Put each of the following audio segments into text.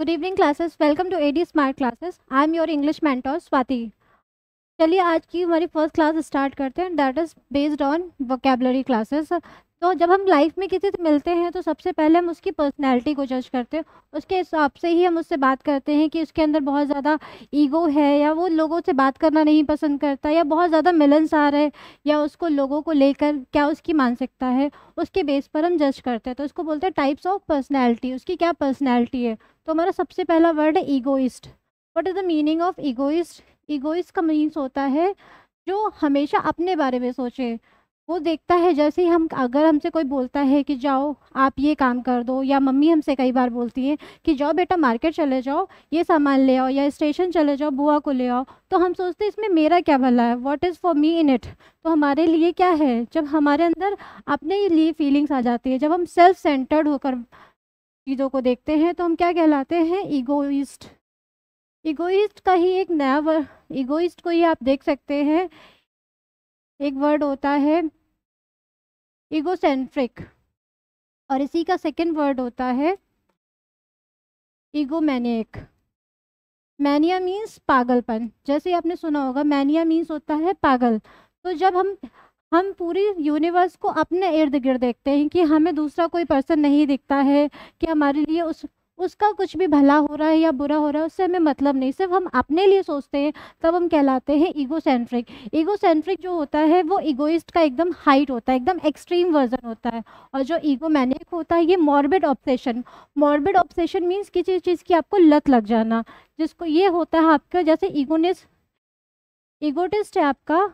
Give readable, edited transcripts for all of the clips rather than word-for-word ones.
Good evening classes. Welcome to ED smart classes. I am your English mentor Swati. चलिए आज की हमारी first class start करते हैं, that is based on vocabulary classes. तो जब हम लाइफ में किसी से मिलते हैं तो सबसे पहले हम उसकी पर्सनैलिटी को जज करते हैं, उसके हिसाब से ही हम उससे बात करते हैं कि उसके अंदर बहुत ज़्यादा ईगो है या वो लोगों से बात करना नहीं पसंद करता या बहुत ज़्यादा मिलनसार है या उसको लोगों को लेकर क्या उसकी मानसिकता है, उसके बेस पर हम जज करते हैं। तो उसको बोलते हैं टाइप्स ऑफ पर्सनैलिटी, उसकी क्या पर्सनैलिटी है। तो हमारा सबसे पहला वर्ड है egoist. What is the meaning of egoist? Egoist का मीन्स होता है जो हमेशा अपने बारे में सोचे। वो देखता है जैसे ही हम, अगर हमसे कोई बोलता है कि जाओ आप ये काम कर दो, या मम्मी हमसे कई बार बोलती हैं कि जाओ बेटा मार्केट चले जाओ, ये सामान ले आओ, या स्टेशन चले जाओ बुआ को ले आओ, तो हम सोचते हैं इसमें मेरा क्या भला है, what is for me in it. तो हमारे लिए क्या है, जब हमारे अंदर अपने लिए फीलिंग्स आ जाती है, जब हम सेल्फ सेंटर्ड होकर चीज़ों को देखते हैं, तो हम क्या कहलाते हैं, ईगोइस्ट। इगोइस्ट का ही एक नया वर्ड, इगोइस्ट को ही आप देख सकते हैं, एक वर्ड होता है इगोसेंट्रिक, और इसी का सेकंड वर्ड होता है ईगोमैनियक। मैनिया मीन्स पागलपन, जैसे आपने सुना होगा मैनिया मीन्स होता है पागल। तो जब हम पूरी यूनिवर्स को अपने इर्द गिर्द देखते हैं कि हमें दूसरा कोई पर्सन नहीं दिखता है कि हमारे लिए उसका कुछ भी भला हो रहा है या बुरा हो रहा है, उससे हमें मतलब नहीं, सिर्फ हम अपने लिए सोचते हैं, तब हम कहलाते हैं ईगोसेंट्रिक। ईगोसेंट्रिक जो होता है वो ईगोइस्ट का एकदम हाइट होता है, एकदम एक्सट्रीम वर्जन होता है। और जो ईगोमैनिक होता है ये morbid obsession. Morbid obsession means किसी चीज़ की आपको लत लग जाना, जिसको ये होता है आपका, जैसे ईगोटिस्ट है आपका,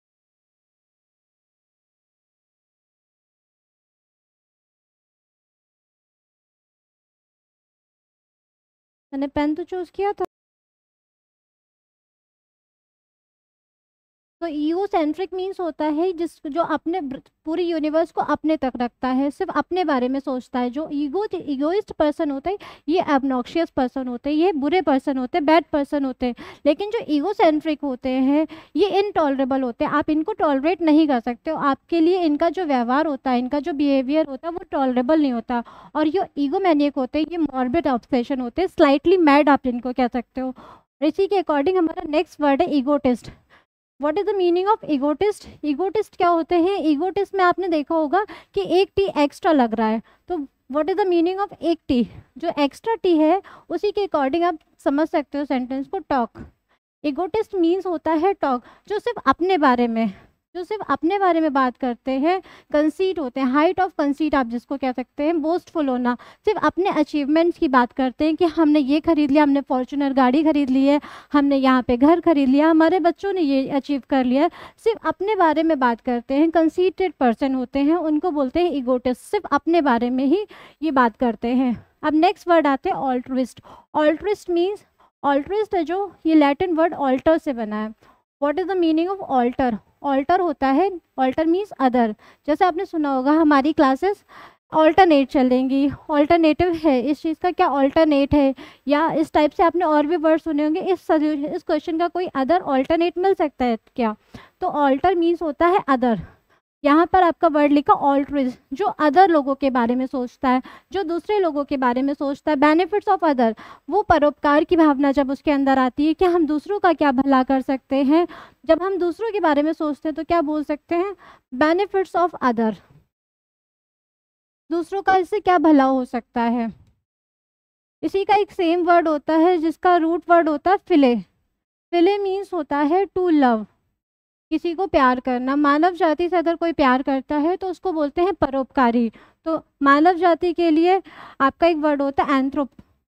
मैंने पेन तो चूज किया था। तो ईगो सेंट्रिक मीन्स होता है जिस जो अपने पूरी यूनिवर्स को अपने तक रखता है, सिर्फ अपने बारे में सोचता है। जो ईगोइस्ट पर्सन होता है ये एबनॉक्शियस पर्सन होते हैं, ये बुरे पर्सन होते हैं, बैड पर्सन होते हैं। लेकिन जो ईगो सेंट्रिक होते हैं ये इनटॉलरेबल होते हैं, आप इनको टॉलरेट नहीं कर सकते हो, आपके लिए इनका जो व्यवहार होता है, इनका जो बिहेवियर होता है वो टॉलरेबल नहीं होता। और ये ईगोमैनियक होते हैं ये मॉर्बिड ऑब्सेशन होते हैं, स्लाइटली मैड आप इनको कह सकते हो। इसी के अकॉर्डिंग हमारा नेक्स्ट वर्ड है egotist. What is the meaning of egotist? Egotist क्या होते हैं? ईगोटिस्ट में आपने देखा होगा कि एक टी एक्स्ट्रा लग रहा है, तो what is the meaning of एक टी? जो एक्स्ट्रा टी है उसी के अकॉर्डिंग आप समझ सकते हो सेंटेंस को, टॉक। ईगोटिस्ट मीन्स होता है टॉक, जो सिर्फ अपने बारे में, जो सिर्फ अपने बारे में बात करते हैं। कंसीट होते हैं, हाइट ऑफ कंसीट आप जिसको कह सकते हैं, बोस्टफुल होना, सिर्फ अपने अचीवमेंट्स की बात करते हैं कि हमने ये खरीद लिया, हमने फॉर्च्यूनर गाड़ी खरीद ली है, हमने यहाँ पे घर खरीद लिया, हमारे बच्चों ने ये अचीव कर लिया है, सिर्फ अपने बारे में बात करते हैं। कंसीटेड पर्सन होते हैं, उनको बोलते हैं ईगोटिस्ट, सिर्फ अपने बारे में ही ये बात करते हैं। अब नेक्स्ट वर्ड आते हैं ऑल्ट्रिस्ट। ऑल्ट्रिस्ट मीन्स, ऑल्ट्रिस्ट है जो, ये लैटिन वर्ड ऑल्टर से बना है। What is the meaning of alter? Alter होता है, ऑल्टर मीन्स अदर। जैसे आपने सुना होगा हमारी क्लासेस ऑल्टरनेट चलेंगी, ऑल्टरनेटिव है, इस चीज़ का क्या ऑल्टरनेट है, या इस टाइप से आपने और भी वर्ड सुने होंगे। इस क्वेश्चन का कोई अदर ऑल्टरनेट मिल सकता है क्या? तो ऑल्टर मीन्स होता है अदर। यहाँ पर आपका वर्ड लिखा ऑल्ट्रिस्ट, जो अदर लोगों के बारे में सोचता है, जो दूसरे लोगों के बारे में सोचता है। बेनिफिट्स ऑफ अदर, वो परोपकार की भावना जब उसके अंदर आती है कि हम दूसरों का क्या भला कर सकते हैं, जब हम दूसरों के बारे में सोचते हैं तो क्या बोल सकते हैं, बेनिफिट्स ऑफ अदर, दूसरों का इससे क्या भला हो सकता है। इसी का एक सेम वर्ड होता है जिसका रूट वर्ड होता है फिले। फिले मीन्स होता है टू लव, किसी को प्यार करना। मानव जाति से अगर कोई प्यार करता है तो उसको बोलते हैं परोपकारी। तो मानव जाति के लिए आपका एक वर्ड होता है एंथ्रोप,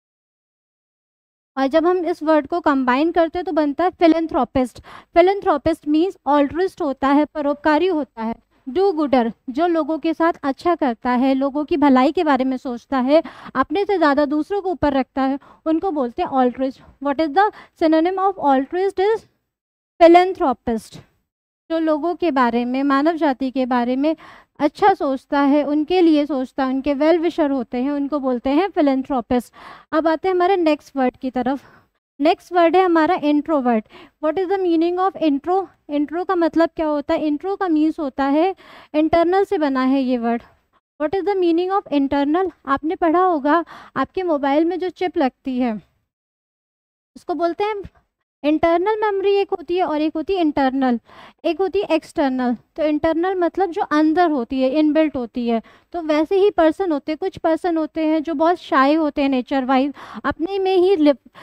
और जब हम इस वर्ड को कंबाइन करते हैं तो बनता है फिलेंथ्रोपिस्ट। फिलेंथ्रोपिस्ट मीन्स ऑल्ट्रिस्ट होता है, परोपकारी होता है। डू गुडर, जो लोगों के साथ अच्छा करता है, लोगों की भलाई के बारे में सोचता है, अपने से ज़्यादा दूसरों को ऊपर रखता है, उनको बोलते हैं altruist. What is the synonym of altruist? Is philanthropist. जो लोगों के बारे में, मानव जाति के बारे में अच्छा सोचता है, उनके लिए सोचता है, उनके वेल विशर होते हैं, उनको बोलते हैं फिलेंथ्रोपिस्ट। अब आते हैं हमारे नेक्स्ट वर्ड की तरफ। नेक्स्ट वर्ड है हमारा introvert. What is the meaning of intro? Intro का मतलब क्या होता है? इंट्रो का मीन्स होता है, इंटरनल से बना है ये word. What is the meaning of internal? आपने पढ़ा होगा आपके मोबाइल में जो चिप लगती है उसको बोलते हैं इंटरनल मेमोरी, एक होती है और एक होती है इंटरनल, एक होती है एक्सटर्नल। तो इंटरनल मतलब जो अंदर होती है, इनबिल्ट होती है। तो वैसे ही पर्सन होते हैं, कुछ पर्सन होते हैं जो बहुत शाय होते हैं नेचर वाइज, अपने में ही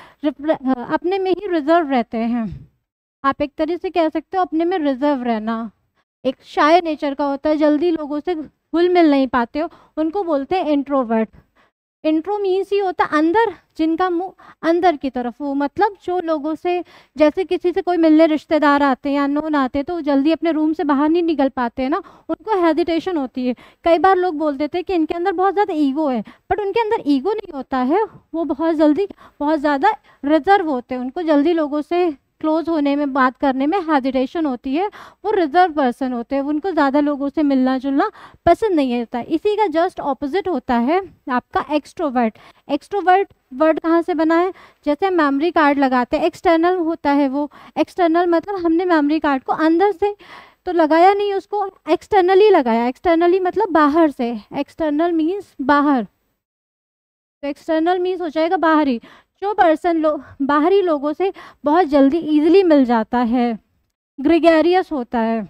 रिजर्व रहते हैं। आप एक तरह से कह सकते हो अपने में रिजर्व रहना, एक शाय नेचर का होता है, जल्दी लोगों से घुल मिल नहीं पाते हो, उनको बोलते हैं इंट्रोवर्ट। इंट्रो मीन्स ही होता अंदर, जिनका मुंह अंदर की तरफ हो, मतलब जो लोगों से, जैसे किसी से कोई मिलने रिश्तेदार आते हैं या अननोन आते हैं तो जल्दी अपने रूम से बाहर नहीं निकल पाते हैं ना, उनको हेजिटेशन होती है। कई बार लोग बोल देते हैं कि इनके अंदर बहुत ज़्यादा ईगो है, बट उनके अंदर ईगो नहीं होता है, वो बहुत जल्दी बहुत ज़्यादा रिजर्व होते हैं, उनको जल्दी लोगों से क्लोज होने में, बात करने में हेजिटेशन होती है। वो रिजर्व पर्सन होते हैं, उनको ज़्यादा लोगों से मिलना जुलना पसंद नहीं होता। इसी का जस्ट ऑपोजिट होता है आपका एक्सट्रोवर्ट। एक्सट्रोवर्ट वर्ड कहाँ से बना है? जैसे मेमोरी कार्ड लगाते हैं, एक्सटर्नल होता है वो। एक्सटर्नल मतलब हमने मेमोरी कार्ड को अंदर से तो लगाया नहीं, उसको एक्सटर्नली लगाया। एक्सटर्नली मतलब बाहर से, एक्सटर्नल मीन्स बाहर, तो एक्सटर्नल मीन्स हो जाएगा बाहरी। जो पर्सन बाहरी लोगों से बहुत जल्दी इजीली मिल जाता है, ग्रेगेरियस होता है।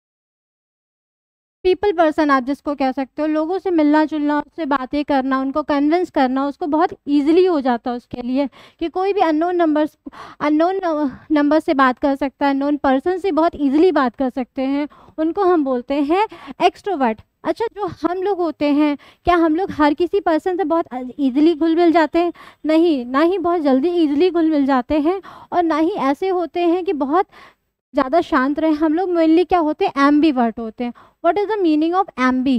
पीपल पर्सन आप जिसको कह सकते हो, लोगों से मिलना जुलना, उससे बातें करना, उनको कन्विंस करना उसको बहुत इजीली हो जाता है उसके लिए, कि कोई भी अननोन नंबर से बात कर सकता है, अननोन पर्सन से बहुत इजीली बात कर सकते हैं, उनको हम बोलते हैं एक्सट्रोवर्ट। अच्छा, जो हम लोग होते हैं, क्या हम लोग हर किसी पर्सन से बहुत इजीली घुल मिल जाते हैं? नहीं, ना ही बहुत जल्दी इजीली घुल मिल जाते हैं, और ना ही ऐसे होते हैं कि बहुत ज़्यादा शांत रहे। हम लोग मेनली क्या होते हैं? एम्बीवर्ट होते हैं। What is the meaning of ambi?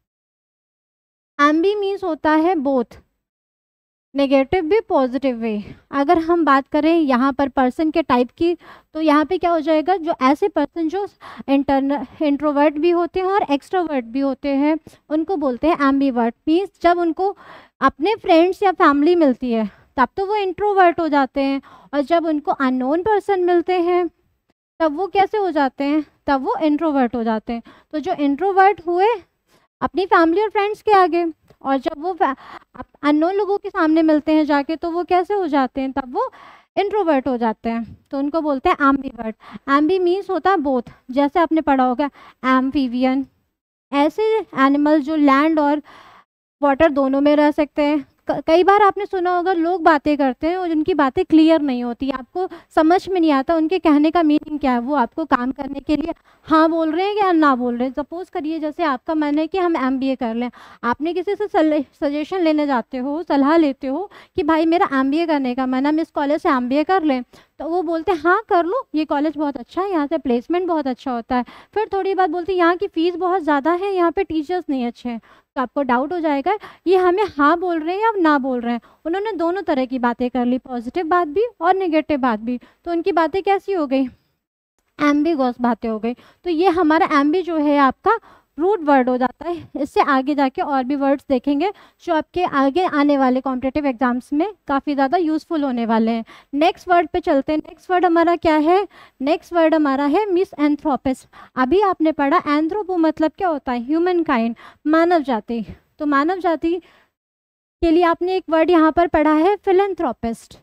Ambi means होता है बोथ, नेगेटिव भी पॉजिटिव भी। अगर हम बात करें यहाँ पर पर्सन के टाइप की, तो यहाँ पे क्या हो जाएगा, जो ऐसे पर्सन जो इंट्रोवर्ट भी होते हैं और एक्सट्रोवर्ट भी होते हैं, उनको बोलते हैं एम्बीवर्ट। मीन्स जब उनको अपने फ्रेंड्स या फैमिली मिलती है तब तो वो इंट्रोवर्ट हो जाते हैं, और जब उनको अननोन पर्सन मिलते हैं तब वो कैसे हो जाते हैं? तब वो इंट्रोवर्ट हो जाते हैं। तो जो इंट्रोवर्ट हुए अपनी फैमिली और फ्रेंड्स के आगे, और जब वो अननोन लोगों के सामने मिलते हैं जाके तो वो कैसे हो जाते हैं? तब वो इंट्रोवर्ट हो जाते हैं। तो उनको बोलते हैं एम्बीवर्ट। एम्बी मीन्स होता है बोथ। जैसे आपने पढ़ा होगा एम्फीबियन, ऐसे एनिमल जो लैंड और वाटर दोनों में रह सकते हैं। कई बार आपने सुना होगा लोग बातें करते हैं और उनकी बातें क्लियर नहीं होती, आपको समझ में नहीं आता उनके कहने का मीनिंग क्या है। वो आपको काम करने के लिए हाँ बोल रहे हैं या ना बोल रहे हैं। सपोज करिए जैसे आपका मन है कि हम एमबीए कर लें, आपने किसी से सजेशन लेने जाते हो, सलाह लेते हो कि भाई मेरा एमबीए करने का मन है, हम इस कॉलेज से एमबीए कर लें, तो वो बोलते हैं हाँ कर लो, ये कॉलेज बहुत अच्छा है, यहाँ से प्लेसमेंट बहुत अच्छा होता है। फिर थोड़ी बात बोलते हैं यहाँ की फ़ीस बहुत ज़्यादा है, यहाँ पे टीचर्स नहीं अच्छे हैं। तो आपको डाउट हो जाएगा ये हमें हाँ बोल रहे हैं या ना बोल रहे हैं। उन्होंने दोनों तरह की बातें कर ली, पॉजिटिव बात भी और नेगेटिव बात भी। तो उनकी बातें कैसी हो गई? एम्बिगस बातें हो गई। तो ये हमारा एम्बी जो है आपका रूट वर्ड हो जाता है। इससे आगे जाके और भी वर्ड्स देखेंगे जो आपके आगे आने वाले कॉम्पिटिटिव एग्जाम्स में काफ़ी ज़्यादा यूज़फुल होने वाले हैं। नेक्स्ट वर्ड पे चलते हैं। नेक्स्ट वर्ड हमारा क्या है? नेक्स्ट वर्ड हमारा है मिसएंथ्रोपिस्ट। अभी आपने पढ़ा एंथ्रोपो मतलब क्या होता है? ह्यूमन काइंड, मानव जाति। तो मानव जाति के लिए आपने एक वर्ड यहाँ पर पढ़ा है फिलैंथ्रोपिस्ट।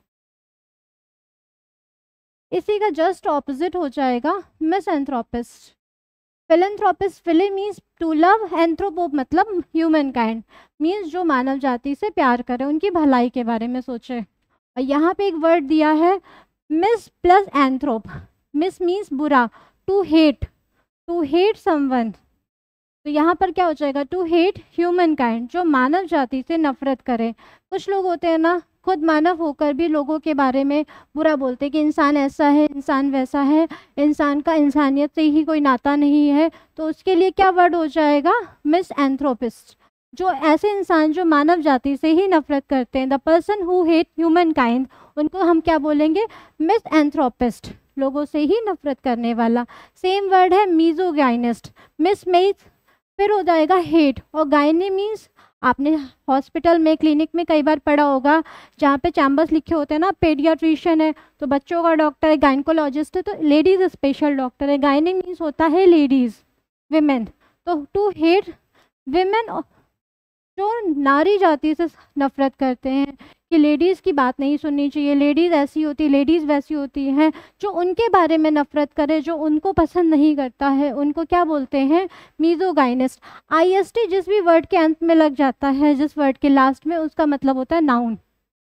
इसी का जस्ट ऑपोजिट हो जाएगा misanthropist. Philanthropist, phile means to love, anthropo मतलब ह्यूमन काइंड, मीन्स जो मानव जाति से प्यार करे, उनकी भलाई के बारे में सोचे। और यहाँ पे एक वर्ड दिया है mis plus anthrop. Mis means बुरा, टू हेट समवन। तो यहाँ पर क्या हो जाएगा? टू हेट ह्यूमन काइंड, जो मानव जाति से नफरत करे। कुछ लोग होते हैं ना, खुद मानव होकर भी लोगों के बारे में बुरा बोलते हैं कि इंसान ऐसा है, इंसान वैसा है, इंसान का इंसानियत से ही कोई नाता नहीं है। तो उसके लिए क्या वर्ड हो जाएगा? मिसएंथ्रोपिस्ट। जो ऐसे इंसान जो मानव जाति से ही नफरत करते हैं, the person who hate humankind, उनको हम क्या बोलेंगे? मिसएंथ्रोपिस्ट, लोगों से ही नफरत करने वाला। सेम वर्ड है मीजोगाइनिस्ट। मिस मीन्स फिर हो जाएगा हेट, और गायनी मीन्स आपने हॉस्पिटल में, क्लिनिक में कई बार पढ़ा होगा जहाँ पे चैम्बर्स लिखे होते हैं ना, पेडियाट्रिशियन है तो बच्चों का डॉक्टर है, गायनकोलॉजिस्ट है तो लेडीज स्पेशल डॉक्टर है। गायनी मीन्स होता है लेडीज, विमेन। तो टू हेट विमेन जो नारी जाति से नफरत करते हैं कि लेडीज़ की बात नहीं सुननी चाहिए, लेडीज़ ऐसी होती, लेडीज़ वैसी होती हैं, जो उनके बारे में नफरत करे, जो उनको पसंद नहीं करता है, उनको क्या बोलते हैं? मीजोगाइनिस्ट। आईएसटी जिस भी वर्ड के अंत में लग जाता है, जिस वर्ड के लास्ट में, उसका मतलब होता है नाउन।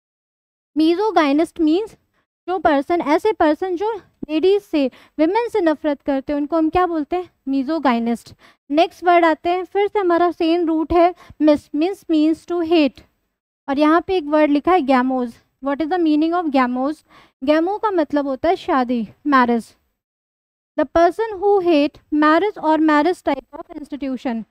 मीजोगाइनिस्ट मीन्स जो पर्सन, ऐसे पर्सन जो लेडीज से, विमेन से नफरत करते हैं, उनको हम क्या बोलते हैं? मीजोगाइनिस्ट। नेक्स्ट वर्ड आते हैं, फिर से हमारा सेम रूट है, मिस मीन्स टू हेट, और यहाँ पे एक वर्ड लिखा है gamos. What is the meaning of gamos? Gamo का मतलब होता है शादी, marriage. The person who hate marriage और मैरिज टाइप ऑफ इंस्टीट्यूशन,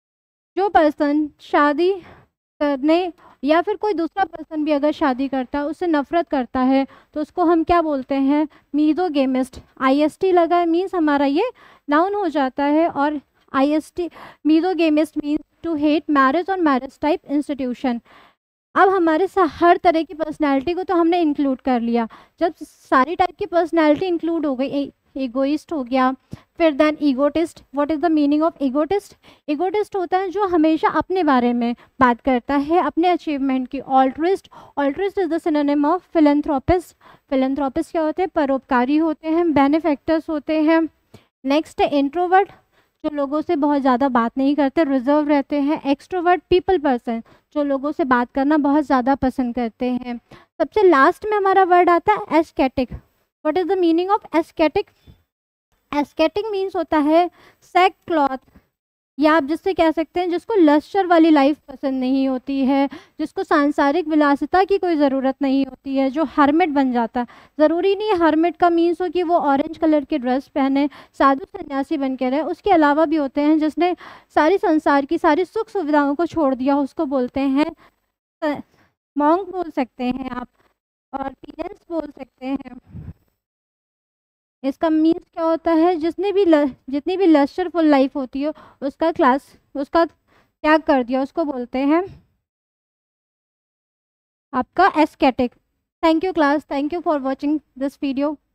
जो पर्सन शादी करने या फिर कोई दूसरा पर्सन भी अगर शादी करता है, उससे नफरत करता है, तो उसको हम क्या बोलते हैं? मीजोगेमिस्ट। आईएसटी लगा है मीन्स हमारा ये नाउन हो जाता है, और IST misogamist means to hate marriage और मैरिज टाइप इंस्टीट्यूशन। अब हमारे हर तरह की पर्सनैलिटी को तो हमने इंक्लूड कर लिया। जब सारी टाइप की पर्सनैलिटी इंक्लूड हो गई, ईगोइस्ट हो गया, फिर then egotist. What is the meaning of egotist? Egotist होता है जो हमेशा अपने बारे में बात करता है, अपने अचीवमेंट की। Altruist, altruist is the synonym of philanthropist. Philanthropist क्या होते हैं? परोपकारी होते हैं, बेनिफैक्टर्स होते हैं। नेक्स्ट है इंट्रोवर्ट, जो लोगों से बहुत ज़्यादा बात नहीं करते, रिजर्व रहते हैं। एक्सट्रोवर्ट, पीपल पर्सन, जो लोगों से बात करना बहुत ज़्यादा पसंद करते हैं। सबसे लास्ट में हमारा वर्ड आता है ascetic. What is the meaning of ascetic? Ascetic means होता है सेक क्लॉथ, या आप जिससे कह सकते हैं जिसको लश्चर वाली लाइफ पसंद नहीं होती है, जिसको सांसारिक विलासिता की कोई ज़रूरत नहीं होती है, जो हर्मिट बन जाता है। ज़रूरी नहीं है हर्मिट का मीन्स हो कि वो ऑरेंज कलर के ड्रेस पहने साधु सन्यासी बन के रहे, उसके अलावा भी होते हैं जिसने सारी संसार की सारी सुख सुविधाओं को छोड़ दिया, उसको बोलते हैं मॉन्क बोल सकते हैं आप, और पीनेंस बोल सकते हैं। इसका मीन्स क्या होता है? जितनी भी लस्टरफुल लाइफ होती है, उसका त्याग कर दिया, उसको बोलते हैं आपका ascetic. Thank you class, thank you for watching this video.